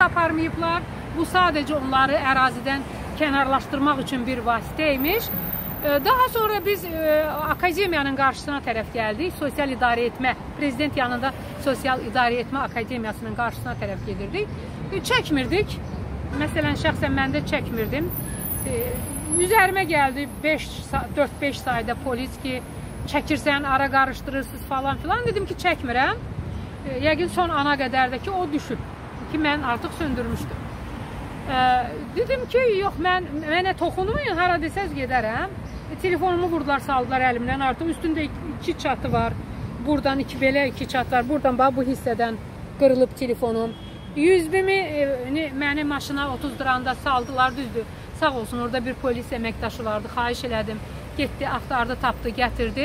aparmayıblar. Bu sadəcə onları ərazidən kənarlaşdırmaq üçün bir vasitəymiş. Daha sonra biz akademiyanın qarşısına tərəf gəldik. Sosial idarə etmə, prezident yanında Sosial idarə etmə akademiyasının qarşısına tərəf gedirdik. Çəkmirdik. Məsələn, şəxsən mən də çəkmirdim. Üzərimə gəldi 4-5 sayda polis ki, çəkirsən, ara qarışdırırsınız falan filan. Dedim ki, çəkmirəm. Yəqin son ana qədər də ki, o düşüb. Ki, mən artıq söndürmüşdüm. Dedim ki, yox, mənə toxunmayın, hara desəz gedərəm. Telefonumu vurdular, saldılar əlimdən. Artıq üstündə 2 çatı var. Buradan belə 2 çat var. Buradan bu hissədən qırılıb telefonum. 100.000-i məni maşına otuzduranda saldılar, düzdür. Sağ olsun, orada bir polis əməkdaşı vardı. Xahiş elədim. Getdi, axtardı, tapdı, gətirdi.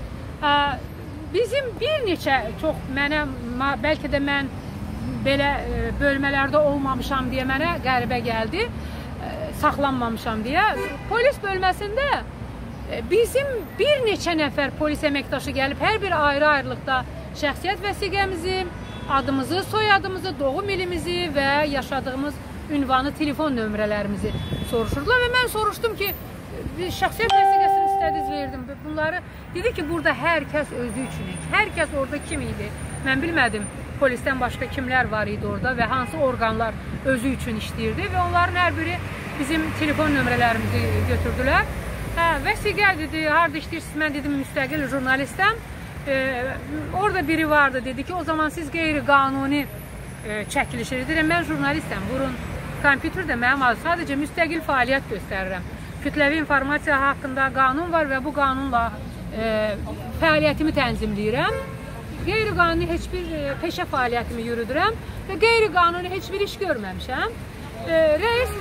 Bizim bir neçə, çox mənə, bəlkə də mən belə bölmələrdə olmamışam deyə mənə qəribə gəldi, saxlanmamışam deyə. Polis bölməsində bizim bir neçə nəfər polis əməkdaşı gəlib, hər bir ayrı-ayrılıqda şəxsiyyət vəsiqəmizi, adımızı, soyadımızı, doğum ilimizi və yaşadığımız ünvanı, telefon nömrələrimizi soruşurdular və mən soruşdum ki, şəxsiyyət vəsiqəsini istədiniz verdim. Bunları dedi ki, burada hər kəs özü üçün, hər kəs orada kim idi? Mən bilmədim. Polisdən başqa kimlər var idi orada və hansı orqanlar özü üçün işləyirdi və onların hər biri bizim telefon nömrələrimizi götürdülər. Vəsiqə dedi, harada işləyirsiniz? Mən dedim, müstəqil jurnalistəm. Orada biri vardı, dedi ki, o zaman siz qeyri-qanuni çəkiliş edirəm. Mən jurnalistəm, vurun, kompüterdə mənim adı, sadəcə müstəqil fəaliyyət göstərirəm. Kütləvi informasiya haqqında qanun var və bu qanunla fəaliyyətimi tənzimləyirəm. Qeyri-qanuni heç bir peşə fəaliyyətimi yürüdürəm və qeyri-qanuni heç bir iş görməmişəm. Rəis,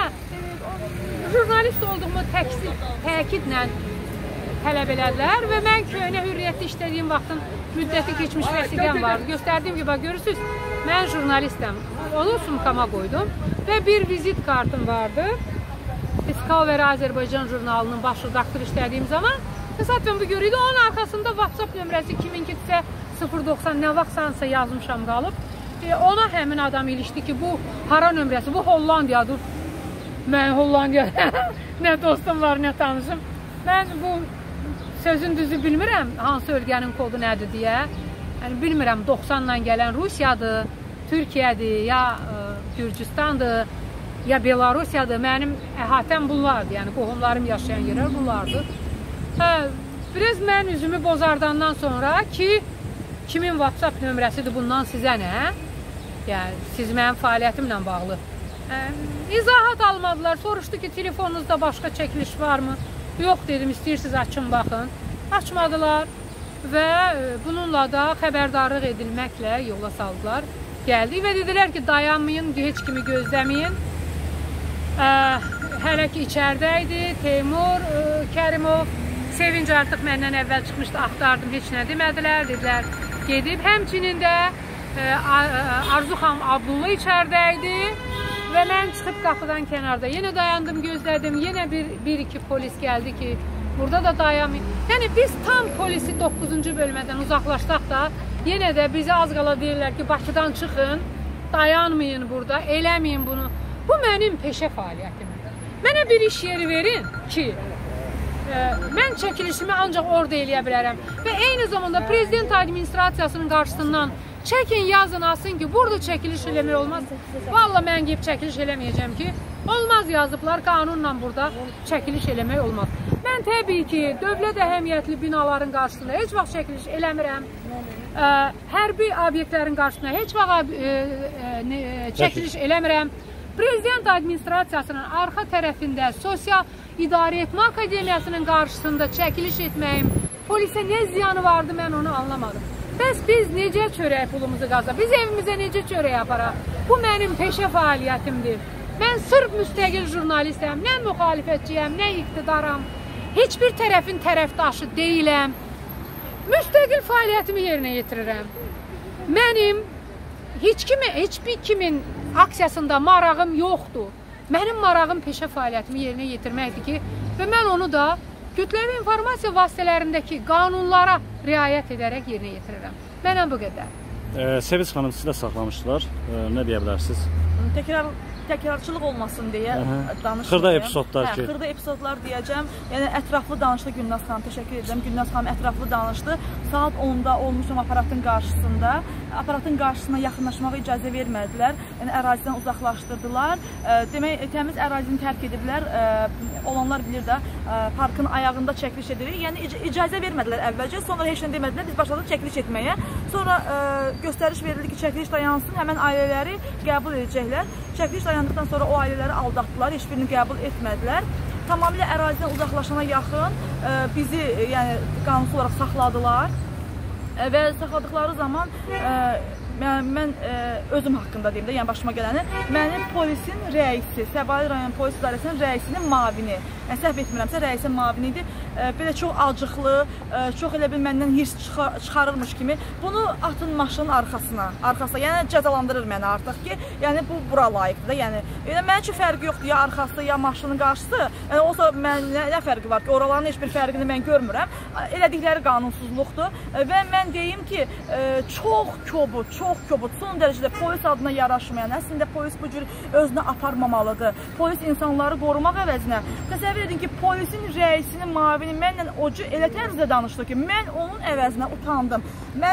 jurnalist olduğumu təkidlə tələb elədilər və mən köhnə hürriyyətdə işlədiyim vaxtın müddəti keçmiş vəsiqəm vardı. Göstərdiyim ki, görürsünüz, mən jurnalistəm. Onu sumkama qoydum və bir vizit kartım vardı. Discover Azərbaycan jurnalının baş redaktor işlədiyim zaman təsadüfən bu görüydü. Onun arxasında WhatsApp nömrəsi 2002-də 090 nə vaxtsansa yazmışam qalıb. Ona həmin adam ilişdi ki, bu hara nömrəsi, bu Hollandiyadır. Mən Hollandiya, nə dostum var, nə tanışım. Mən bu sözün düzü bilmirəm, hansı ölkənin kodu nədir deyə. Yəni, bilmirəm, 90-la gələn Rusiyadır, Türkiyədir, ya Gürcüstandır, ya Belarusiyadır. Mənim əhatəm bunlardır, yəni qohumlarım yaşayan yerlər bunlardır. Biraz mən üzümü bozardandan sonra ki, kimin WhatsApp nömrəsidir bundan sizə nə? Yəni, siz mənim fəaliyyətimlə bağlı. İzahat almadılar, soruşdu ki, telefonunuzda başqa çəkiliş varmı? Yox dedim, istəyirsiniz açın, baxın. Açmadılar və bununla da xəbərdarlıq edilməklə yola saldılar. Gəldik və dedilər ki, dayanmayın, heç kimi gözləməyin. Hələ ki içəridə idi, Teymur Kərimov, Sevinc artıq məndən əvvəl çıxmışdı, axtardım, heç nə demədilər, dedilər, gedib. Həmçinin də Arzu xanım Abdulla içəridə idi və mən çıxıb qapıdan kənarda yenə dayandım, gözlədim, yenə bir-iki polis gəldi ki, burada da dayanmayın. Yəni, biz tam polisi 9-cu bölmədən uzaqlaşdaq da, yenə də bizi az qala deyirlər ki, Bakıdan çıxın, dayanmayın burada, eləməyin bunu. Bu mənim peşə fəaliyyətimdir. Mənə bir iş yeri verin ki, mən çəkilişimi ancaq orada eləyə bilərəm və eyni zamanda prezident administrasiyasının qarşısından çəkin, yazın, asın ki, burada çəkiliş eləmək olmaz. Valla mən deyib çəkiliş eləməyəcəm ki, olmaz yazıblar, qanunla burada çəkiliş eləmək olmaz. Mən təbii ki, dövlət əhəmiyyətli binaların qarşısında heç vaxt çəkiliş eləmirəm. Hərbi obyektlərin qarşısında heç vaxt çəkiliş eləmirəm. Prezident administrasiyasının arxa tərəfində Sosial İdarə Etmə Akademiyasının qarşısında çəkiliş etməyim, polisə nə ziyanı vardı, mən onu anlamadım. Bəs biz necə çörək pulumuzu qazanaq? Biz evimizə necə çörək aparaq? Bu mənim peşə fəaliyyətimdir. Mən sırf müstəqil jurnalistəm, nə müxalifətçiyəm, nə iqtidaram, heç bir tərəfin tərəfdaşı deyiləm. Müstəqil fəaliyyətimi yerinə yetirirəm. Mənim heç bir kimin aksiyasında marağım yoxdur. Mənim marağım peşə fəaliyyətimi yerinə yetirməkdir ki, və mən onu da kütləvi informasiya vasitələrindəki qanunlara riayət edərək yerinə yetirirəm. Mənə bu qədər. Sevinç xanım, sizi də saxlamışdılar. Nə deyə bilərsiniz? təkrarçılıq olmasın deyə danışmayayım. Xırda epizodlar ki. Xırda epizodlar deyəcəm. Yəni ətraflı danışdı Gülnaz xanım. Təşəkkür edirəm. Gülnaz xanım ətraflı danışdı. Saat 10-da olmuşum aparatın qarşısında. Aparatın qarşısına yaxınlaşmağa icazə vermədilər. Yəni ərazidən uzaqlaşdırdılar. Demək, təmiz ərazini tərk ediblər. Olanlar bilir də, parkın ayağında çəkiliş edirik. Yəni icazə vermədilər əvvəlcə, sonra heç nə demədilər. Biz başladıq çəkiliş etməyə. Sonra göstəriş verildi ki, çəkiliş dayansın, həmən ailələri qəbul edəcəklər. Çəkiliş dayandıqdan sonra o ailələri aldatdılar, heç birini qəbul etmədilər. Tamamilə ərazidən uzaqlaşana yaxın bizi qanunsuz olaraq saxladılar və saxladıqları zaman mən özüm haqqında deyim də, yəni başıma gələni, mənim polisin rəisi, Səbail rayon polis idarəsinin rəisinin mavini, səhv etmirəmsə rəisin mavini idi, belə çox acıqlı, çox elə bil məndən hirs çıxarırmış kimi, bunu atın maşının arxasına, yəni cəzalandırır məni artıq ki, yəni bu bura layiqdir da, yəni mənim üçün fərqi yoxdur, ya arxası, ya maşının qarşısı, yəni olsa nə fərqi var ki, oraların heç bir fərqini mən görmürəm, elədikləri qanunsuzluqdur və mən deyim ki, çox kobud, son dərəcədə polis adına yaraşmayan, əslində polis bu cür özünə aparmamalıdır. Polis insanları qorumaq əvəzinə. Təsəvvür edin ki, polisin rəisinin mavini mənlə o cür elə tərzdə danışdı ki, mən onun əvəzinə utandım.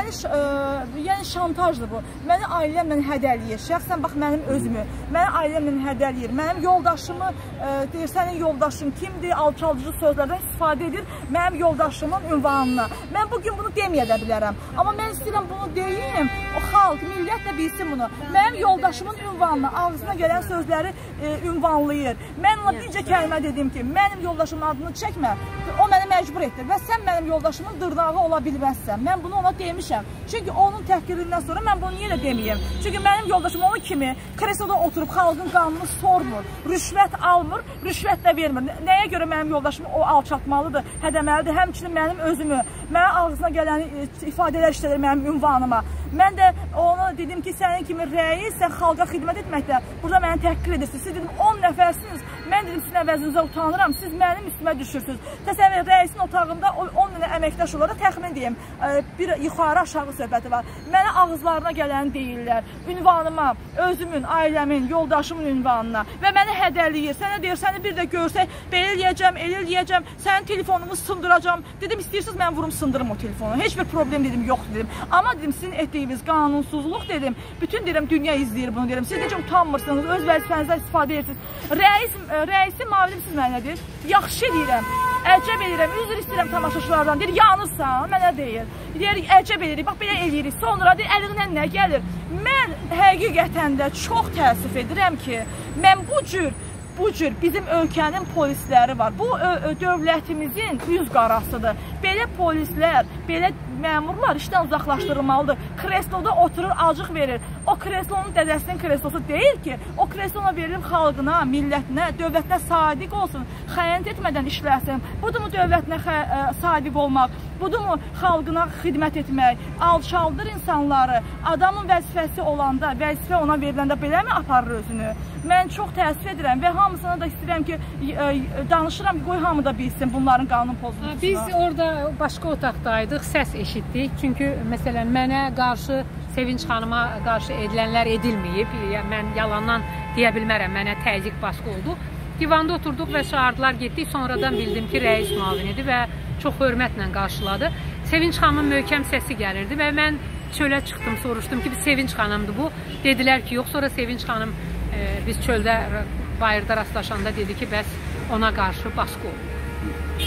Yəni şantajdır bu. Məni ailəmlə hədələyir. Şəxsən bax mənim özümü. Məni ailəmlə hədələyir. Mənim yoldaşımı, deyir, sənin yoldaşın kimdir? Alçaldıcı sözlərdən istifadə edir mənim yoldaşımın ünvanına. Mən bugün bunu deməyə də bilərəm. Amma mən istəyirəm bunu deyim. O xalq, millət də bilsin bunu. Mənim yoldaşımın ünvanına, ağzına gələn sözləri ünvanlayır. Mən ona bircə kəlmə dedim ki, mənim yoldaşımın adını çəkmə, o məni məcbur etdir və sən mənim yoldaşımın dırnağı ola bilməzsən. Mən bunu ona demişəm. Çünki onun təhqirindən sonra mən bunu niyə də deməyim? Çünki mənim yoldaşım onun kimi kresloda oturub xalqın qanunu sormur, rüşvət almır, rüşvət də vermir. Nəyə görə mənim yoldaşımı o alçatmalıdır, hədəməlidir, həmçinin mənim özümü, mənim ağzına gələn ifadələr işlədir mənim ünvanıma. Mən də ona dedim ki, sənin kimi rəis, sən xalqa xidmət etməkdə burada məni təhqir edirsiniz. Siz dedim 10 nəfərsiniz, mən dedim sizin əvəzinizə utanıram, siz mənim üstümə düşürsünüz. Təsəvvür, rəisin otağında 10 dənə əməkdaş olaraq təxmin deyim, bir yuxarı aşağı söhbəti var. Mənə ağızlarına gələni deyirlər, ünvanıma, özümün, ailəmin, yoldaşımın ünvanına və məni hədəliyir. Sənə deyir, səni bir də görsək, belə eləyəcəm, sənin telefonumu sındıracam. Dedim, istəyirsiniz, mən vurum, sındırım o telefonu. Heç bir problem dedim, yoxdur dedim. Amma dedim, sizin etdiyiniz qanunsuzluq dedim, bütün deyirəm, dünya izləyir bunu dedim. Siz necə utanmırsınız, öz vəzifənizdən istifadə edirsiniz. Rəisin mavini siz mənə deyir, yaxşı deyirəm, əcəb edirəm, üzr istəyirəm tamaşaçılardan, deyir, yanırsan, mənə deyir. Deyir, əcəb edirik, bax belə eləyirik, sonra deyir, əlindən nə gəlir? Mən həqiqətən də çox təəssüf edirəm ki, mən bu cür bizim ölkənin polisləri var. Bu dövlətimizin üz qarasıdır. Belə polislər, belə məmurlar işdən uzaqlaşdırılmalıdır. Kresloda oturur, acıq verir. O kreslonun dədəsinin kreslosu deyil ki, o kreslona verilib xalqına, millətinə, dövlətinə sadiq olsun, xəyanət etmədən işləsin. Budurmu dövlətinə sadiq olmaq? Budurmu xalqına xidmət etmək? Alçaldır insanları. Adamın vəzifəsi olanda, vəzifə ona veriləndə beləmi aparır özünü? Mən çox təəssüf edirəm və hamısına da istəyirəm ki, danışıram ki, qoy hamı da bilsin bunların qanun pozuntusunu. Biz orada başqa otaqdaydıq, səs eşitdik. Çünki, məsələn, mənə qarşı, Sevinç xanıma qarşı edilənlər edilməyib. Mən yalandan deyə bilmərəm, mənə təzyiq baskı oldu. Divanda oturduq və çağırdılar, getdik. Sonradan bildim ki, rəis müavinidir və çox hörmətlə qarşıladı. Sevinç xanımın möhkəm səsi gəlirdi və mən çölə çıxdım, soruşdum ki, Sevinç xanımdır bu. Dedilər ki, yox, sonra Sevinç xanım biz çöldə, bayırda rastlaşanda dedi ki, bəs ona qarşı baskı oldu.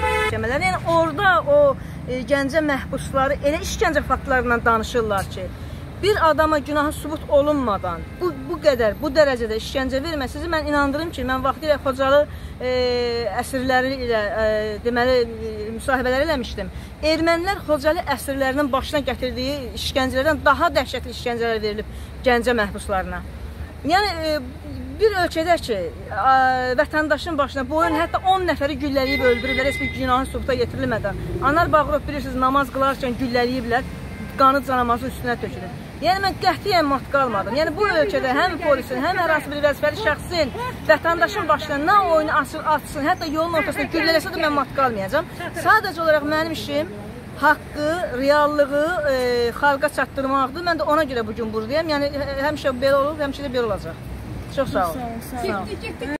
Yəni orada o Gəncə məhbusları elə işgəncə faktlarından danışırlar ki, bir adama günahı sübut olunmadan bu qədər, bu dərəcədə işgəncə verməsinizi mən inandırım ki, mən vaxtilə Xocalı əsirləri ilə deməli müsahibələr eləmişdim. Ermənilər Xocalı əsirlərinin başına gətirdiyi işgəncələrdən daha dəhşətli işgəncələr verilib Gəncə məhbuslarına. Yəni bir ölkədə ki, vətəndaşın başına boyun hətta 10 nəfəri güllələyib öldürürlər, heç bir günahın sübuta yetirilmədən. Anar Bağırov bilirsiniz, namaz qılarkən güllələyiblər, qanı canamazın üstünə tökülür. Yəni mən qətiyyən mat qalmadım. Yəni bu ölkədə həm polisin, həm hər hansı bir vəzifəli şəxsin vətəndaşın başına nə oyunu açsın, hətta yolun ortasında güllələsə də mən mat qalmayacam. Sadəcə olaraq mənim işim haqqı, reallığı xalqa çatdırmaqdır. Mən də ona görə bugün buradayım. Yəni həmişə belə olub, həmişə də belə olacaq. Çox sağ olun. Sağ olun. Sağ olun.